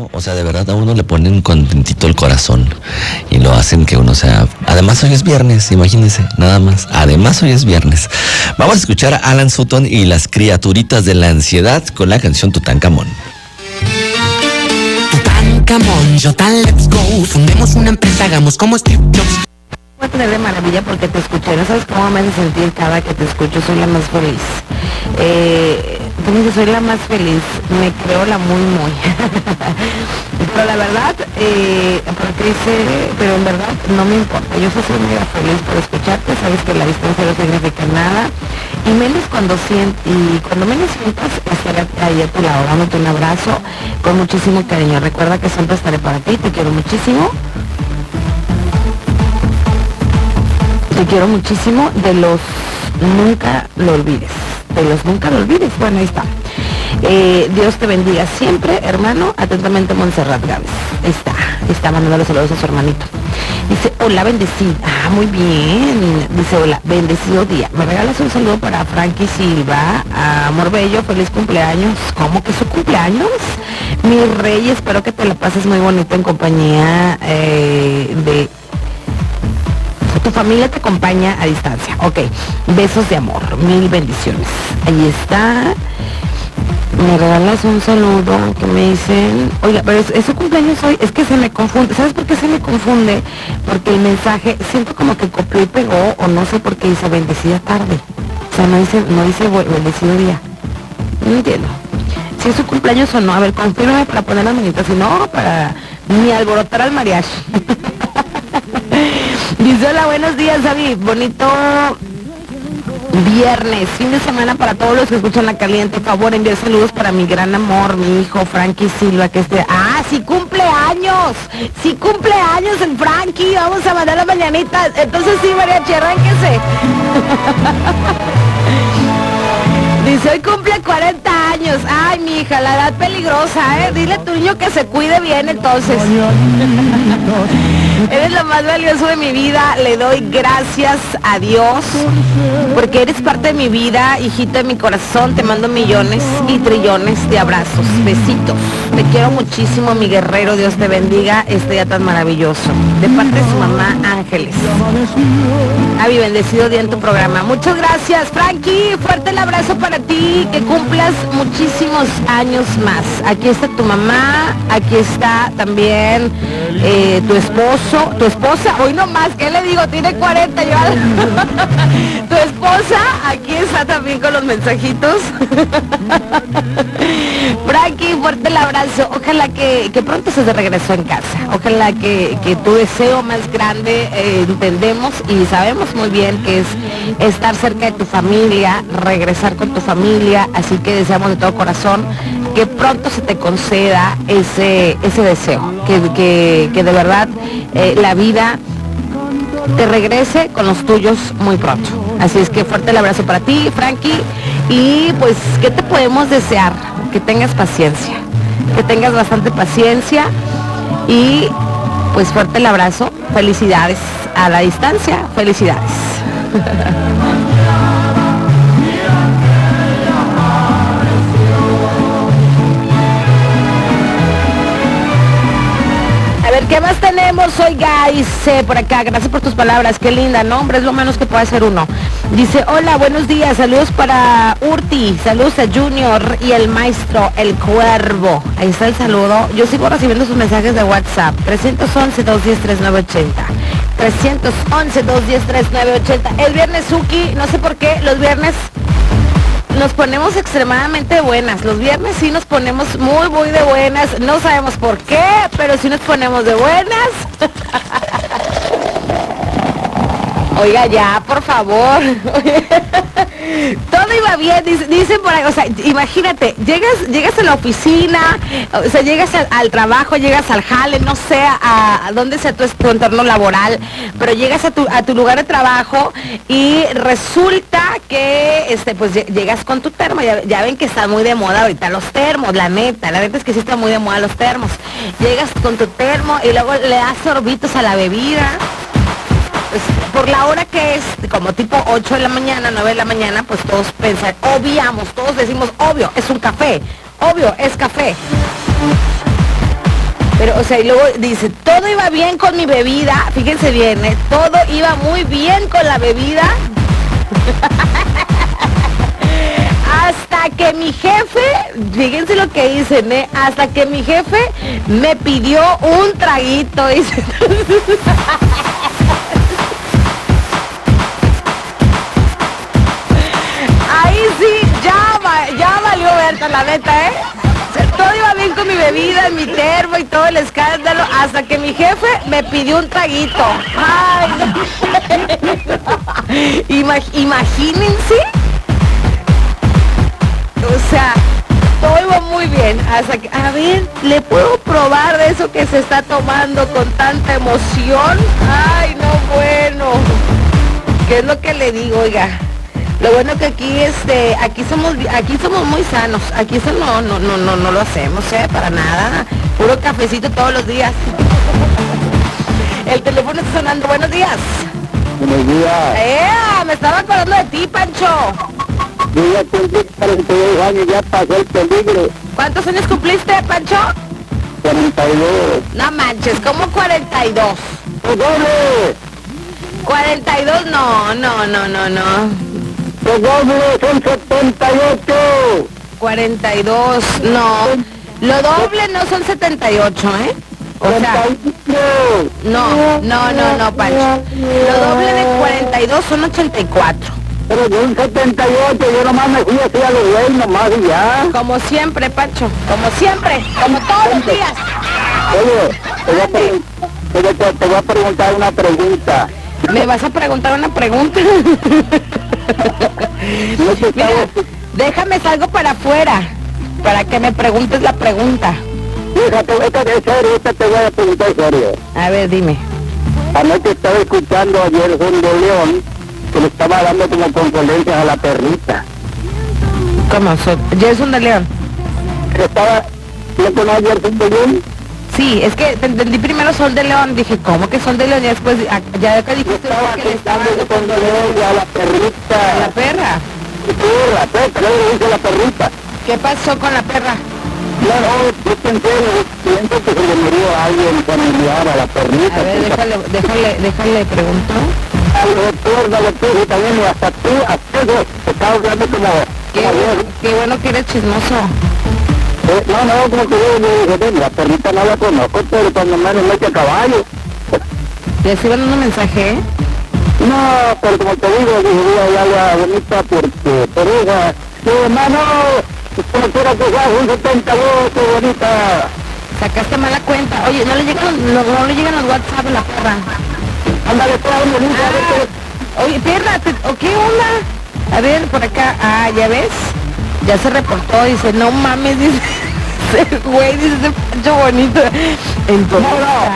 ¿no? O sea, de verdad a uno le ponen contentito el corazón y lo hacen que uno sea... Además hoy es viernes, imagínense, nada más. Además hoy es viernes. Vamos a escuchar a Alan Sutton y las criaturitas de la ansiedad con la canción Tutankamón. Tutankamón, Jotan, let's go. Fundemos una empresa, hagamos como Steve Jobs. Voy a tener de maravilla porque te escuché. No sabes cómo me hace sentir cada que te escucho. Soy la más feliz. Tú me dices, soy la más feliz. Me creo la muy. Pero la verdad, porque dice, pero en verdad no me importa. Yo soy mega feliz por escucharte. Sabes que la distancia no significa nada. Y menos cuando menos sientas, estaré ahí a tu lado, dándote un abrazo con muchísimo cariño. Recuerda que siempre estaré para ti. Te quiero muchísimo. Te quiero muchísimo, de los nunca lo olvides, bueno, ahí está. Dios te bendiga siempre, hermano, atentamente Montserrat Gávez, está mandando los saludos a su hermanito. Dice, hola, bendecida, muy bien, dice, hola, bendecido día, me regalas un saludo para Frankie Silva, amor bello, feliz cumpleaños. ¿Cómo que su cumpleaños? Mi rey, espero que te la pases muy bonito en compañía de... Tu familia te acompaña a distancia. Ok, besos de amor, mil bendiciones. Ahí está. Me regalas un saludo que me dicen, oiga, pero es su cumpleaños hoy. Es que se me confunde. ¿Sabes por qué se me confunde? Porque el mensaje siento como que copió y pegó, o no sé por qué dice bendecida tarde. O sea, no dice bendecido día. No entiendo si es su cumpleaños o no. A ver, confírmame para poner las manitas, si no, para ni alborotar al mariachi. Dice, hola, buenos días, David, bonito viernes, fin de semana para todos los que escuchan La Caliente. Por favor, enviar saludos para mi gran amor, mi hijo Frankie Silva, que sí cumpleaños el Frankie, vamos a mandar las mañanitas. Entonces sí, mariachi, arránquese. Dice, hoy cumple 40 años. Ay, mi hija, la edad peligrosa, Dile a tu niño que se cuide bien, entonces. Eres lo más valioso de mi vida. Le doy gracias a Dios porque eres parte de mi vida, hijita de mi corazón. Te mando millones y trillones de abrazos, besitos. Te quiero muchísimo, mi guerrero. Dios te bendiga este día tan maravilloso. De parte de su mamá, Ángeles. Avi, bendecido día en tu programa. Muchas gracias, Frankie. Fuerte el abrazo para ti. Que cumplas muchísimos años más. Aquí está tu mamá. Aquí está también tu esposa, hoy no más, ¿qué le digo? Tiene 40 ya. Tu esposa, aquí está también con los mensajitos. Frankie, fuerte el abrazo. Ojalá que pronto estés de regreso en casa. Ojalá que tu deseo más grande, entendemos y sabemos muy bien que es estar cerca de tu familia, regresar con tu familia, así que deseamos de todo corazón que pronto se te conceda ese deseo, que de verdad la vida te regrese con los tuyos muy pronto. Así es que fuerte el abrazo para ti, Frankie, y pues, ¿qué te podemos desear? Que tengas paciencia, que tengas bastante paciencia y pues fuerte el abrazo, felicidades a la distancia, felicidades. A ver, ¿qué más tenemos hoy, guys? Por acá, gracias por tus palabras, qué linda, ¿no? Hombre, es lo menos que puede hacer uno. Dice, hola, buenos días, saludos para Urti, saludos a Junior y el maestro, el Cuervo. Ahí está el saludo. Yo sigo recibiendo sus mensajes de WhatsApp, 311-210-3980. 311-210-3980. El viernes, Suki, no sé por qué, los viernes nos ponemos extremadamente buenas. Los viernes sí nos ponemos muy de buenas. No sabemos por qué, pero sí nos ponemos de buenas. Oiga, ya, por favor. Todo iba bien, dicen por ahí, o sea, imagínate, llegas a la oficina, o sea, llegas al trabajo, llegas al jale, no sé a dónde sea tu entorno laboral, pero llegas a tu lugar de trabajo y resulta que pues llegas con tu termo. Ya ven que está muy de moda ahorita los termos, la neta es que sí está muy de moda los termos. Llegas con tu termo y luego le das sorbitos a la bebida. Pues, por la hora que es, como tipo 8 de la mañana, 9 de la mañana, pues todos pensan, todos decimos, obvio, es un café, obvio, es café. Pero, o sea, y luego dice, todo iba bien con mi bebida, fíjense bien, ¿eh? Todo iba muy bien con la bebida. Hasta que mi jefe, fíjense lo que dicen, ¿eh? Hasta que mi jefe me pidió un traguito, dice. Ahí sí, ya valió Berta, la neta, ¿eh? O sea, todo iba bien con mi bebida, mi termo y todo el escándalo, hasta que mi jefe me pidió un traguito. Ay, no. Imagínense. O sea, todo iba muy bien, hasta que, a ver, ¿le puedo probar de eso que se está tomando con tanta emoción? Ay, no, bueno. ¿Qué es lo que le digo, oiga? Lo bueno que aquí somos muy sanos, aquí eso no lo hacemos, para nada. Puro cafecito todos los días. El teléfono está sonando, buenos días. Buenos días. Me estaba acordando de ti, Pancho. Yo ya cumplí 42 años, ya pasó el peligro. ¿Cuántos años cumpliste, Pancho? 42. No manches, ¿cómo 42? ¡El doble! 42, no. ¡El doble! ¡Son 78! 42, no. Lo doble no son 78, ¿eh? O sea, no, Pancho. Lo doble de 42 son 84. Pero yo un 78, yo nomás me fui así a los güeyes nomás y ya. Como siempre, Pancho, como siempre, como todos los días. Oye, te voy a preguntar una pregunta. ¿Me vas a preguntar una pregunta? Mira, déjame salgo para afuera, para que me preguntes la pregunta. Fíjate, esta te voy a preguntar serio. A ver, dime. Anoche estaba escuchando ayer Son de León, que le estaba dando como condolencias a la perrita. ¿Cómo? ¿Jason de León? ¿No conoces ayer Son de León? Sí, es que te entendí primero Sol de León, dije, ¿cómo que Sol de León? Y después, ya que dijiste que le estaba dando condolencias a la perrita. ¿A la perra? Perra, le dice la perrita. ¿Qué pasó con la perra? No, yo pienso que se le murió a alguien familiar a la perrita. A ver, déjale preguntar. Al doctor, y también hasta tú, te estaba hablando como... Qué bueno que eres chismoso. No, como que yo dije, la perrita no la conozco, pero cuando me mete a caballo. ¿Le escriban un mensaje? No, pero como te digo, dije, voy a hablar bonita porque, pero hija, hermano, como quiera que sea, un 72, qué bonita. Sacaste mala cuenta. Oye, no le llegan los WhatsApp a la perra. Ándale, bonita, oye, perra, ¿qué onda? A ver, por acá, ya ves, ya se reportó, dice, no mames, dice, ese güey, dice, ese Pancho bonito. Entonces,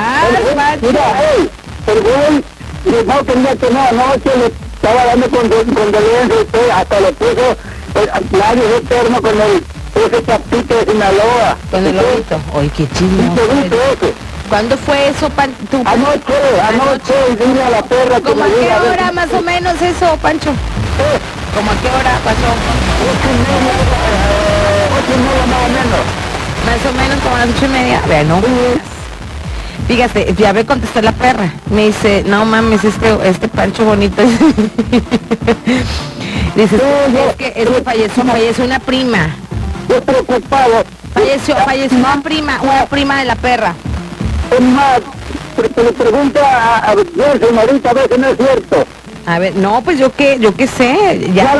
el güey, no quería que no, anoche le estaba dando condolencias, hasta le puso labio de termo con ese chapito de Sinaloa. Con el ojito, oye, qué chismoso. ¿Cuándo fue eso, tú? Anoche, dile a la perra que ¿Cómo a qué hora más o menos eso, Pancho? ¿Cómo a qué hora pasó? 8:30 más o menos. Más o menos como a las 8:30. Vea, no. Fíjate, ya me contestó la perra. Me dice, no mames, este Pancho bonito. Dice, es que falleció una prima. Yo preocupado. Falleció una prima de la perra. Es más, te le pregunto a Jason ahorita a ver si no es cierto. A ver, no, pues yo qué sé, ya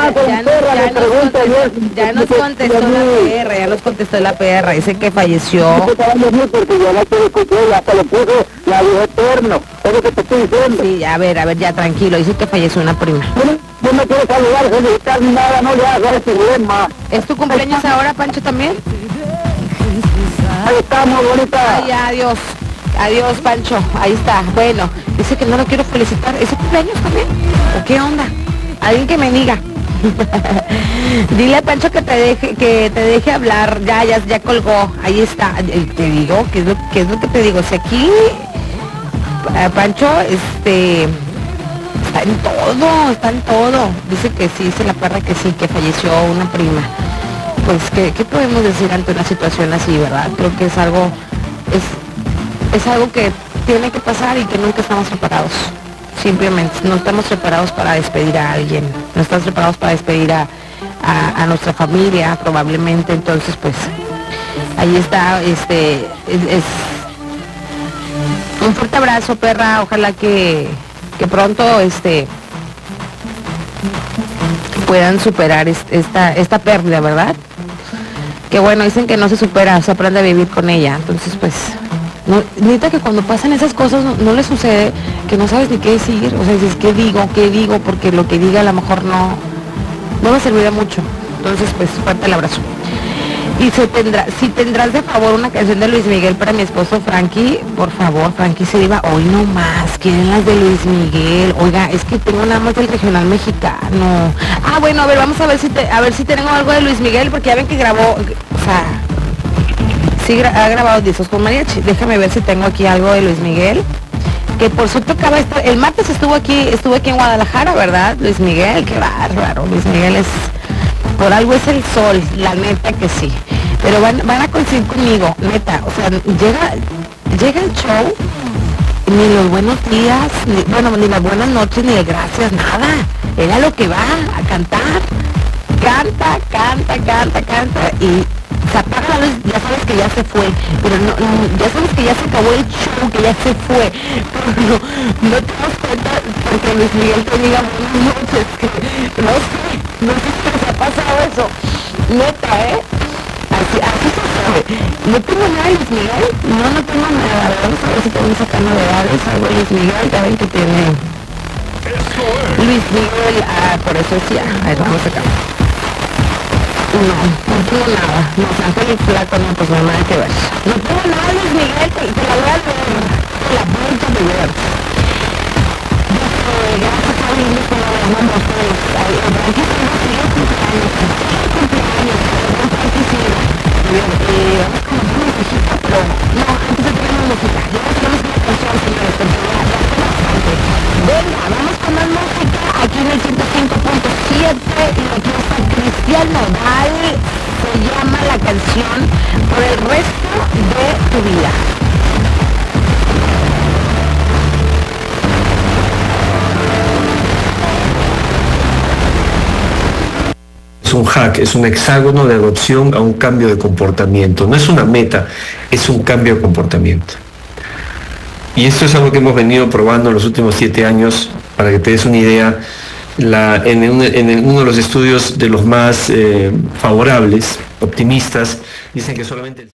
nos contestó la perra, dice que falleció. Porque yo no quiero escuchar, hasta le puso la vida eterno, es lo que te estoy diciendo. Sí, a ver, ya tranquilo, dice que falleció una prima. Yo no quiero saludar, felicitar ni nada, no le hagas problema. ¿Es tu cumpleaños ahora, Pancho, también? Ahí estamos, bonita. Ay, adiós, Pancho, ahí está. Bueno, dice que no lo quiero felicitar. ¿Es su cumpleaños también? ¿O qué onda? Alguien que me diga. Dile a Pancho que te deje hablar. Ya colgó. Ahí está. Te digo, ¿qué es lo que te digo? Si aquí Pancho, está en todo. Dice que sí, dice la perra que sí, que falleció una prima. Pues, ¿qué podemos decir ante una situación así, verdad? Creo que es algo, es algo que tiene que pasar y que nunca estamos preparados. Simplemente no estamos preparados para despedir a alguien, no estamos preparados para despedir a nuestra familia probablemente. Entonces pues ahí está, es un fuerte abrazo, perra. Ojalá que pronto puedan superar esta pérdida, ¿verdad? Que bueno, dicen que no se supera, se aprende a vivir con ella. Entonces pues no, neta que cuando pasan esas cosas no les sucede que no sabes ni qué decir. O sea, dices, ¿qué digo? Porque lo que diga a lo mejor no me servirá mucho. Entonces pues fuerte el abrazo. Y si tendrás de favor una canción de Luis Miguel para mi esposo Frankie, por favor. Frankie se iba hoy no más, quieren las de Luis Miguel. Oiga, es que tengo nada más del regional mexicano. Ah, bueno, a ver, vamos a ver si tenemos algo de Luis Miguel, porque ya ven que grabó, o sea, sí ha grabado discos con mariachi. Déjame ver si tengo aquí algo de Luis Miguel, que por suerte acaba de estar, el martes estuvo aquí en Guadalajara, ¿verdad? Luis Miguel, qué bárbaro. Luis Miguel es, por algo es el sol, la neta que sí. Pero van a coincidir conmigo, neta. O sea, llega el show, ni los buenos días, ni las buenas noches, ni de gracias, nada. Era lo que va a cantar. Canta y se apaga la luz, ya sabes que ya se fue, pero no, ya sabes que ya se acabó el show, que ya se fue, pero no te das cuenta porque Luis Miguel te diga buenas noches, que no sé si te ha pasado eso, neta, así se sabe. No tengo nada de Luis Miguel, no tengo nada. Vamos a ver si tenemos acá novedades, algo de Luis Miguel, ya ven que tiene Luis Miguel, por eso decía, a ver, vamos acá. No tengo nada. Los Ángeles Flaco, no, pues no hay nada que ver. No tengo nada de Luis Miguel, te la voy a leer, te la voy a leer. Gracias a Dios por los nombres de ustedes. Aquí estamos, cumpleaños. Vamos con una musiquita, pero no, antes de tener una música. Ya nos tenemos una canción, señores, porque ya bastante. Venga, vamos con más música aquí en el 105.7 y aquí está Cristian Nodal. Se llama la canción Por el resto de tu vida. Es un hack, es un hexágono de adopción a un cambio de comportamiento. No es una meta, es un cambio de comportamiento. Y esto es algo que hemos venido probando en los últimos 7 años. Para que te des una idea, en uno de los estudios de los más favorables, optimistas, dicen que solamente